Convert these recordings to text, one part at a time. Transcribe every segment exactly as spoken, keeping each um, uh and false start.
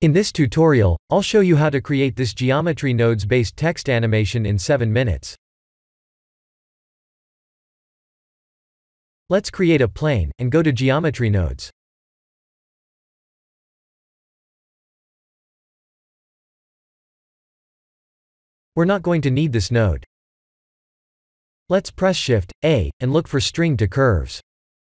In this tutorial, I'll show you how to create this geometry nodes-based text animation in seven minutes. Let's create a plane, and go to Geometry Nodes. We're not going to need this node. Let's press Shift A, and look for String to Curves.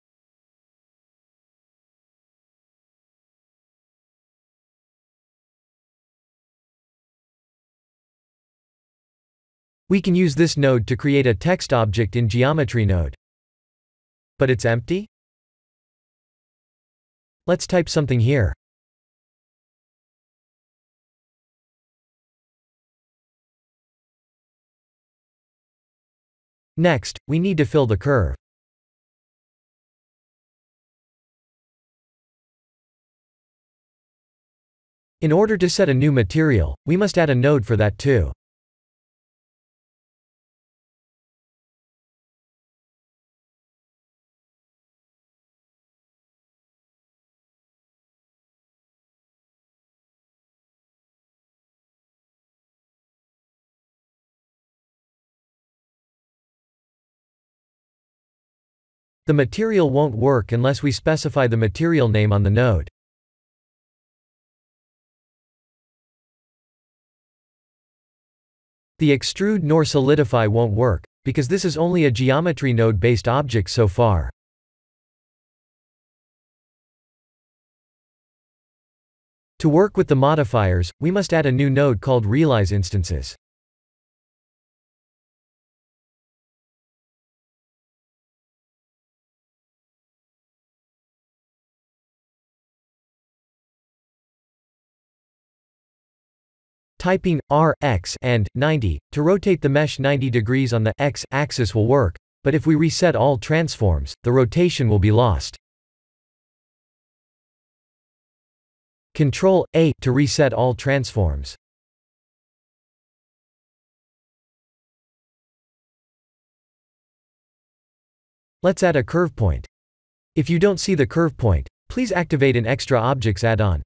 We can use this node to create a text object in Geometry Node. But it's empty? Let's type something here. Next, we need to fill the curve. In order to set a new material, we must add a node for that too. The material won't work unless we specify the material name on the node. The extrude nor solidify won't work, because this is only a geometry node-based object so far. To work with the modifiers, we must add a new node called Realize Instances. Typing R, X, and ninety to rotate the mesh ninety degrees on the X axis will work, but if we reset all transforms, the rotation will be lost. Control A to reset all transforms. Let's add a curve point. If you don't see the curve point, please activate an Extra Objects add-on.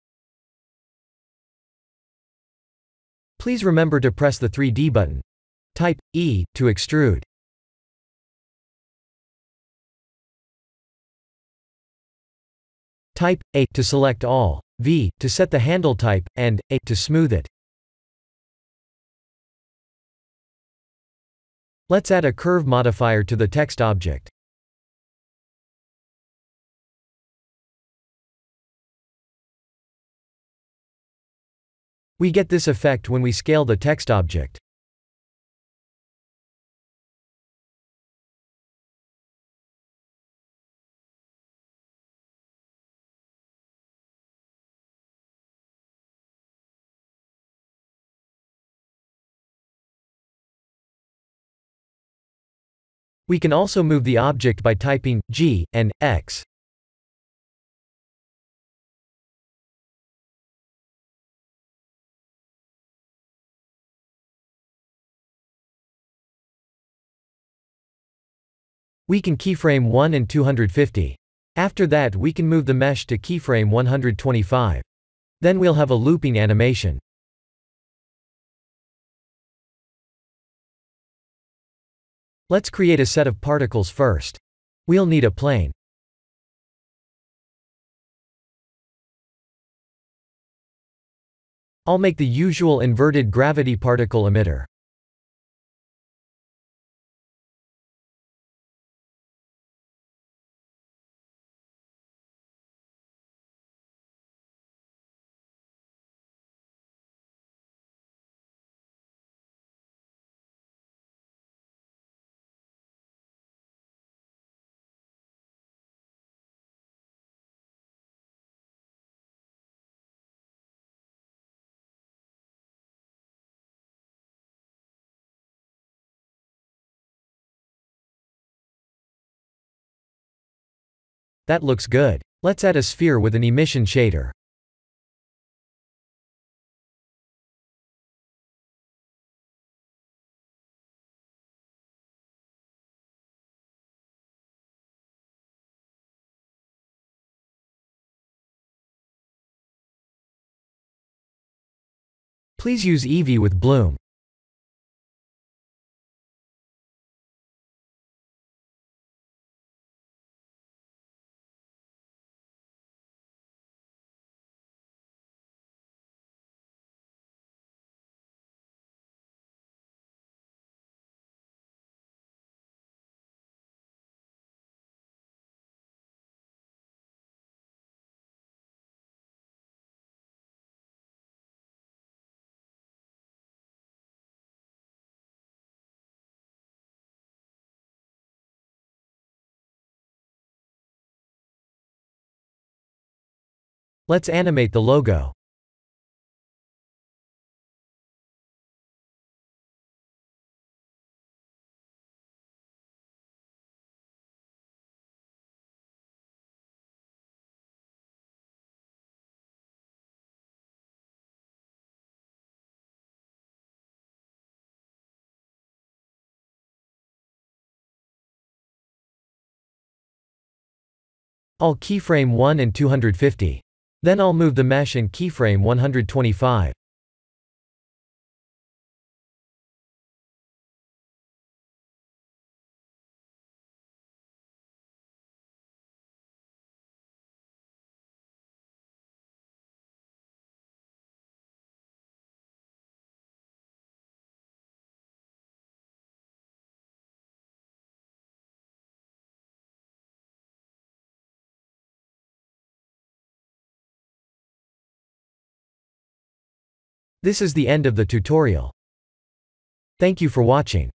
Please remember to press the three D button. Type E to extrude. Type A to select all, V to set the handle type, and A to smooth it. Let's add a curve modifier to the text object. We get this effect when we scale the text object. We can also move the object by typing G and X. We can keyframe one and two hundred fifty. After that we can move the mesh to keyframe one hundred twenty-five. Then we'll have a looping animation. Let's create a set of particles first. We'll need a plane. I'll make the usual inverted gravity particle emitter. That looks good. Let's add a sphere with an emission shader. Please use Eevee with Bloom. Let's animate the logo. I'll keyframe one and two hundred fifty. Then I'll move the mesh and keyframe one hundred twenty-five. This is the end of the tutorial. Thank you for watching.